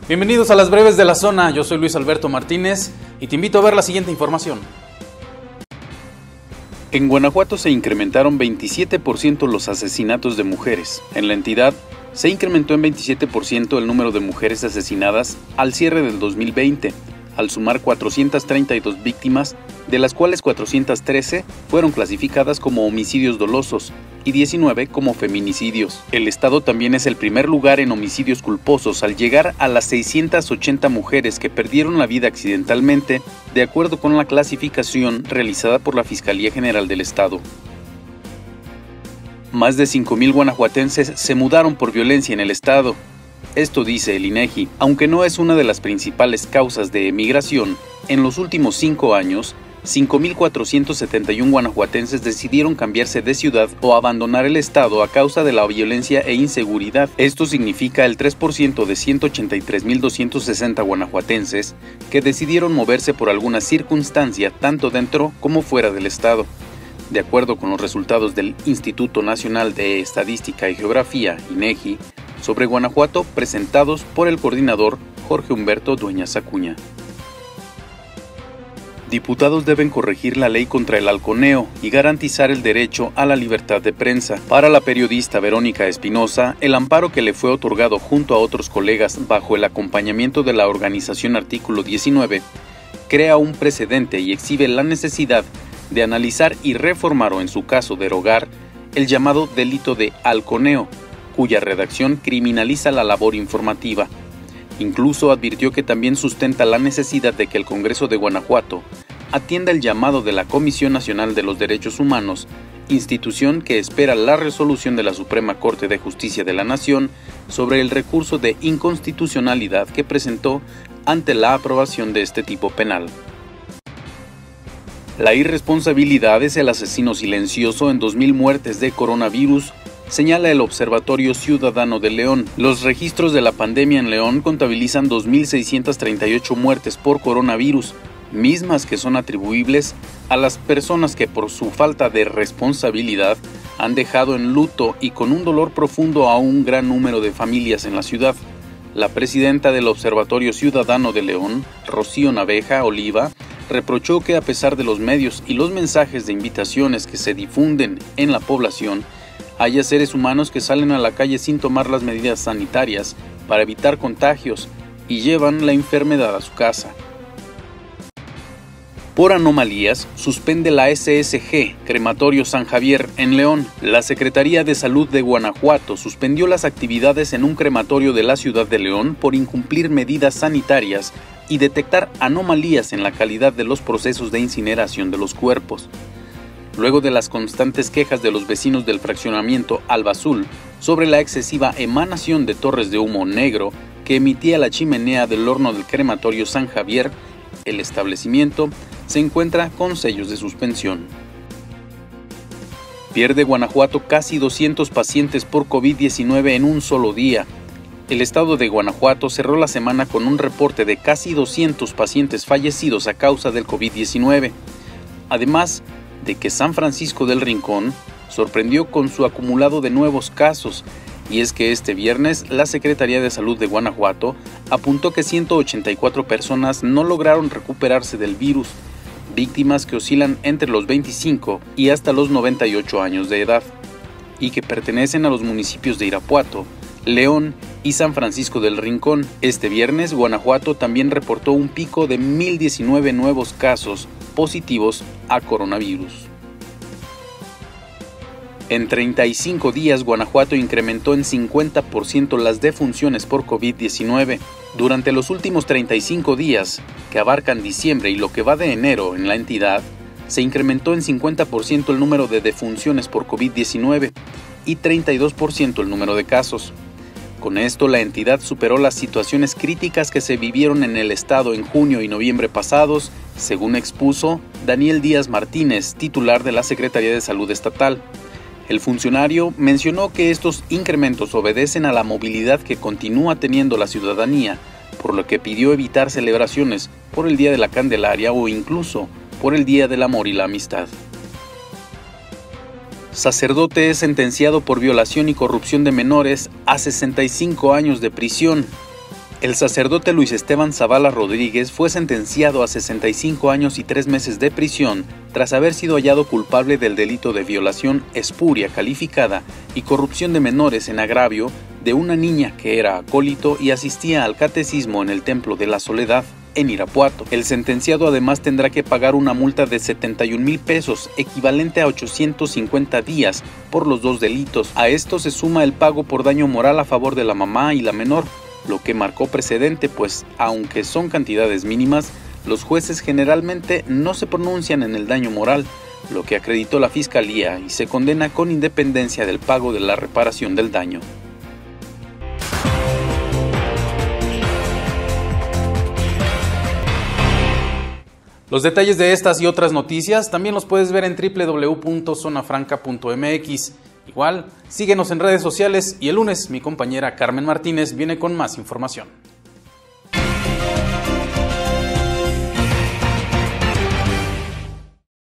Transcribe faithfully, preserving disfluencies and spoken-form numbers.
Bienvenidos a las breves de la zona, yo soy Luis Alberto Martínez y te invito a ver la siguiente información. En Guanajuato se incrementaron veintisiete por ciento los asesinatos de mujeres. En la entidad se incrementó en veintisiete por ciento el número de mujeres asesinadas al cierre del dos mil veinte, al sumar cuatrocientas treinta y dos víctimas, de las cuales cuatrocientas trece fueron clasificadas como homicidios dolosos y diecinueve como feminicidios. El estado también es el primer lugar en homicidios culposos al llegar a las seiscientas ochenta mujeres que perdieron la vida accidentalmente, de acuerdo con la clasificación realizada por la Fiscalía General del Estado. Más de cinco mil guanajuatenses se mudaron por violencia en el estado. Esto dice el INEGI. Aunque no es una de las principales causas de emigración, en los últimos cinco años, cinco mil cuatrocientos setenta y uno guanajuatenses decidieron cambiarse de ciudad o abandonar el estado a causa de la violencia e inseguridad. Esto significa el tres por ciento de ciento ochenta y tres mil doscientos sesenta guanajuatenses que decidieron moverse por alguna circunstancia tanto dentro como fuera del estado. De acuerdo con los resultados del Instituto Nacional de Estadística y Geografía, INEGI, sobre Guanajuato presentados por el coordinador Jorge Humberto Dueñas Acuña. Diputados deben corregir la ley contra el halconeo y garantizar el derecho a la libertad de prensa. Para la periodista Verónica Espinosa, el amparo que le fue otorgado junto a otros colegas bajo el acompañamiento de la organización Artículo diecinueve crea un precedente y exhibe la necesidad de analizar y reformar o en su caso derogar el llamado delito de halconeo, cuya redacción criminaliza la labor informativa. Incluso advirtió que también sustenta la necesidad de que el Congreso de Guanajuato atienda el llamado de la Comisión Nacional de los Derechos Humanos, institución que espera la resolución de la Suprema Corte de Justicia de la Nación sobre el recurso de inconstitucionalidad que presentó ante la aprobación de este tipo penal. La irresponsabilidad es el asesino silencioso en dos mil muertes de coronavirus, señala el Observatorio Ciudadano de León. Los registros de la pandemia en León contabilizan dos mil seiscientas treinta y ocho muertes por coronavirus, mismas que son atribuibles a las personas que por su falta de responsabilidad han dejado en luto y con un dolor profundo a un gran número de familias en la ciudad. La presidenta del Observatorio Ciudadano de León, Rocío Naveja Oliva, reprochó que a pesar de los medios y los mensajes de invitaciones que se difunden en la población, haya seres humanos que salen a la calle sin tomar las medidas sanitarias para evitar contagios y llevan la enfermedad a su casa. Por anomalías, suspende la S S G, Crematorio San Javier, en León. La Secretaría de Salud de Guanajuato suspendió las actividades en un crematorio de la ciudad de León por incumplir medidas sanitarias y detectar anomalías en la calidad de los procesos de incineración de los cuerpos. Luego de las constantes quejas de los vecinos del fraccionamiento Alba Azul sobre la excesiva emanación de torres de humo negro que emitía la chimenea del horno del crematorio San Javier, el establecimiento se encuentra con sellos de suspensión. Pierde Guanajuato casi doscientos pacientes por COVID diecinueve en un solo día. El estado de Guanajuato cerró la semana con un reporte de casi doscientos pacientes fallecidos a causa del COVID diecinueve. Además de que San Francisco del Rincón sorprendió con su acumulado de nuevos casos, y es que este viernes la Secretaría de Salud de Guanajuato apuntó que ciento ochenta y cuatro personas no lograron recuperarse del virus, víctimas que oscilan entre los veinticinco y hasta los noventa y ocho años de edad, y que pertenecen a los municipios de Irapuato, León y San Francisco del Rincón. Este viernes, Guanajuato también reportó un pico de mil diecinueve nuevos casos positivos a coronavirus. En treinta y cinco días, Guanajuato incrementó en cincuenta por ciento las defunciones por COVID diecinueve. Durante los últimos treinta y cinco días, que abarcan diciembre y lo que va de enero en la entidad, se incrementó en cincuenta por ciento el número de defunciones por COVID diecinueve y treinta y dos por ciento el número de casos. Con esto, la entidad superó las situaciones críticas que se vivieron en el estado en junio y noviembre pasados, según expuso Daniel Díaz Martínez, titular de la Secretaría de Salud Estatal. El funcionario mencionó que estos incrementos obedecen a la movilidad que continúa teniendo la ciudadanía, por lo que pidió evitar celebraciones por el Día de la Candelaria o incluso por el Día del Amor y la Amistad. Sacerdote es sentenciado por violación y corrupción de menores a sesenta y cinco años de prisión. El sacerdote Luis Esteban Zavala Rodríguez fue sentenciado a sesenta y cinco años y tres meses de prisión tras haber sido hallado culpable del delito de violación espuria calificada y corrupción de menores en agravio de una niña que era acólito y asistía al catecismo en el Templo de la Soledad, en Irapuato. El sentenciado además tendrá que pagar una multa de setenta y un mil pesos, equivalente a ochocientos cincuenta días, por los dos delitos. A esto se suma el pago por daño moral a favor de la mamá y la menor, lo que marcó precedente, pues, aunque son cantidades mínimas, los jueces generalmente no se pronuncian en el daño moral, lo que acreditó la Fiscalía y se condena con independencia del pago de la reparación del daño. Los detalles de estas y otras noticias también los puedes ver en doble u doble u doble u punto zona franca punto m x. Igual, síguenos en redes sociales y el lunes mi compañera Carmen Martínez viene con más información.